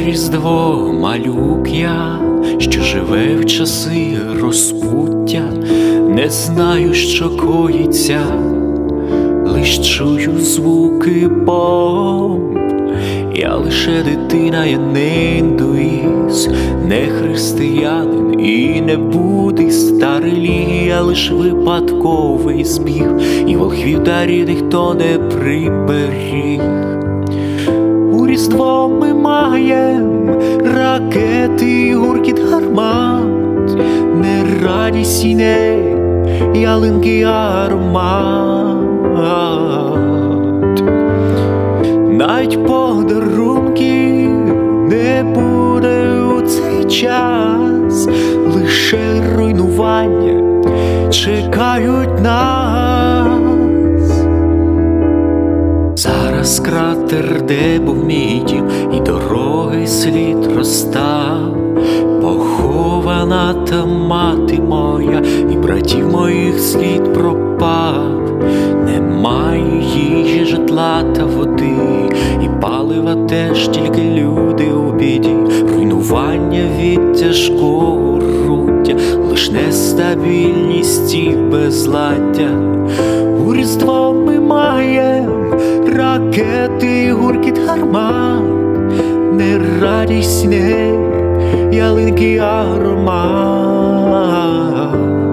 Різдво малюк я, що живе в часи розпуття, не знаю, що коїться, лиш чую звуки бомб. Я лише дитина, я не індуїст, не християнин і не буддист. Та релігія лиш випадковий збіг, і волхвів та рідних хто не приберіг. У Різдво ми маєм ракети, гуркіт гармат, не радість і не ялинки аромат. Навіть подарунків не буде у цей час, лише руйнування чекають нас. Зараз кратер, де був мій дім, і дороги слід розстав. Похована там мати моя, і братів моїх слід пропав. Немає їжі, житла та води, і палива теж, тільки люди у біді. Руйнування від тяжкого руття, лиш нестабільність і безладдя. У Різдво ми маєм ракети, гуркіт гармат, не радість, не ялинки аромат.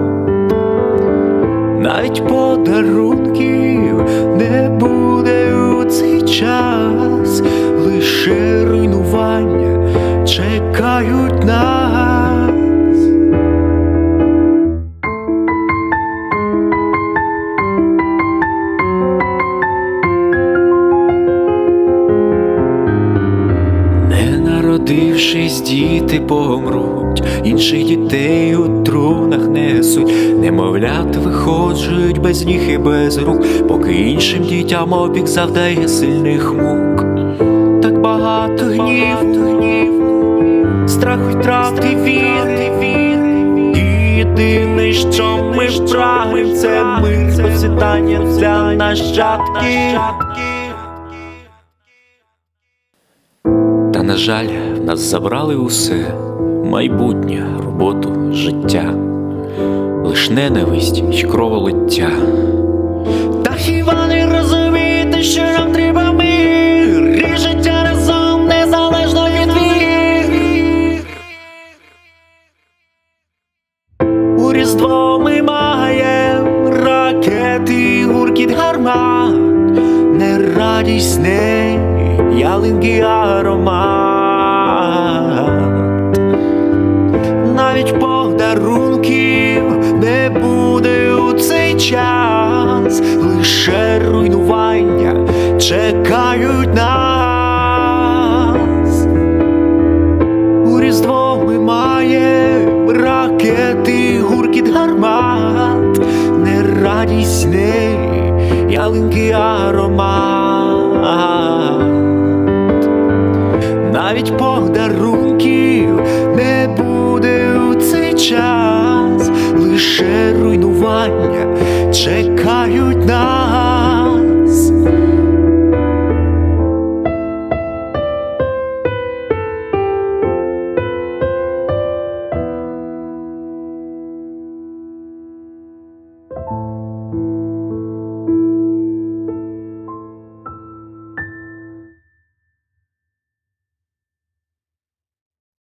Навіть подарунків не буде у цей час, лише руйнування чекають нас. Не народившись, діти помруть, інших дітей у трунах несуть. Немовлята виходжують без ніг і без рук, поки іншим дітям опік завдає сильних мук. Так багато гніву, страху й втрати віри. І єдине, що ми прагнем, це мир, процвітання для нащадків. Та, на жаль, нас забрали усе: майбутнє, роботу, життя, лиш ненависть й кроволиття. Та хіба не розумієте, що нам треба мир і життя разом, незалежно від вір? У Різдво ми маєм ракети, гуркіт гармат, не радість, не ялинки аромат. Навіть подарунків не буде у цей час, лише руйнування чекають нас. У Різдво ми маєм ракети, гуркіт гармат, не радість, не ялинки аромат. Навіть подарунків не буде у цей час, лише руйнування чекають нас.